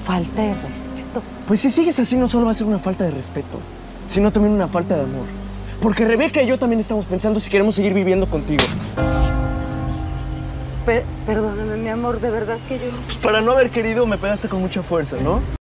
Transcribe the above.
falta de respeto. Pues si sigues así no solo va a ser una falta de respeto, sino también una falta de amor. Porque Rebeca y yo también estamos pensando si queremos seguir viviendo contigo. Perdóname, mi amor, de verdad que yo... Pues para no haber querido me pegaste con mucha fuerza, ¿no?